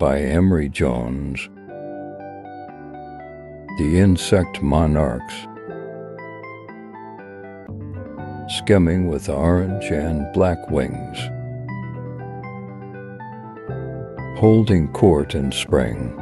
by Emory Jones. The insect monarchs, skimming with orange and black wings, holding court in spring.